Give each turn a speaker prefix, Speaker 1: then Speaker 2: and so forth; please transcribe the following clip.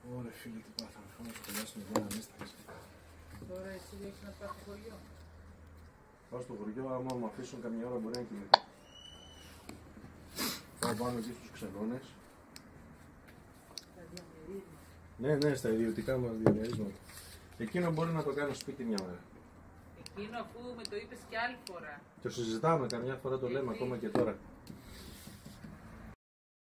Speaker 1: Ωραία φίλε, τι πάθαμε, θα μας κολλάσουμε εδώ ανίσταξη.
Speaker 2: Τώρα εσύ έχεις να πας στο χωριό.
Speaker 1: Πάω στο χωριό, άμα μου αφήσουν καμιά ώρα μπορεί να κοιμηθώ. Πάω πάνω εκεί στους ξενώνες.
Speaker 2: Τα διαμερίζεις.
Speaker 1: Ναι, στα ιδιωτικά μας διαμερίσματα. Εκείνο μπορεί να το κάνω σπίτι μια μέρα.
Speaker 2: Εκείνο αφού με το είπες και άλλη φορά.
Speaker 1: Το συζητάμε, καμιά φορά το λέμε ακόμα και τώρα.